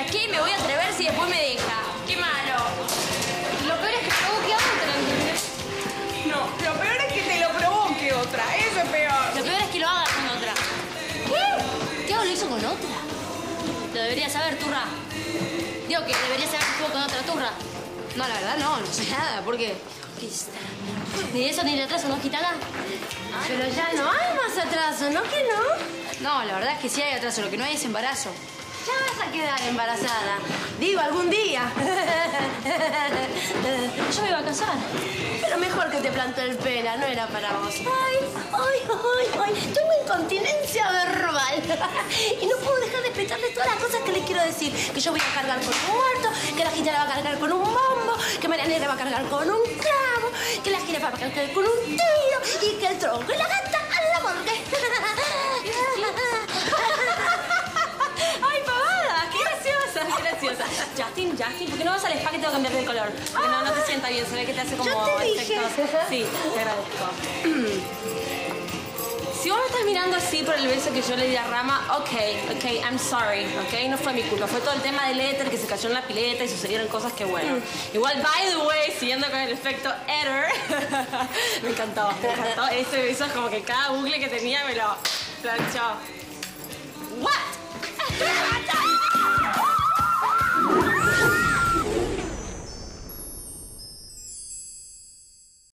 qué me voy a atrever si después me deja? ¡Qué malo! Lo peor es que provoque a otra, ¿entendés? No, lo peor es que te lo provoque otra. Eso es peor. Lo peor es que lo haga con otra. ¿Qué? ¿Tiago lo hizo con otra? Lo deberías saber, turra. Digo que deberías saber que estuvo con otra turra. No, la verdad no sé nada. ¿Por qué? ¿Qué está? Ni de eso ni de atraso, ¿no, gitana? Pero ya no hay más atraso, ¿no que no? No, la verdad es que sí hay atraso. Lo que no hay es embarazo. Ya vas a quedar embarazada. Digo, algún día. Yo me iba a casar. Pero mejor que te plantó el pena, no era para vos. Ay, tengo incontinencia verbal. Y no puedo dejar de explicarles todas las cosas que les quiero decir. Que yo voy a cargar con un muerto, que la gitana va a cargar con un bombo, que María Negra va a cargar con un clavo, que la jirafa va a cargar con un tiro y que el tronco y la gata a la morgue. ¡Ay, pavada! ¡Qué graciosa! ¡Qué graciosa! Justin, ¿por qué no vas al spa que tengo que cambiarte de color? Porque no te sienta bien, se ve que te hace como Yo te dije. efectos. Sí, te agradezco. Si vos me estás mirando así por el beso que yo le di a Rama, ok, I'm sorry, ok, no fue mi culpa. Fue todo el tema del éter que se cayó en la pileta y sucedieron cosas que, bueno. Igual, by the way, siguiendo con el efecto éter, me encantó. Ese beso es como que cada bucle que tenía me lo planchó. What?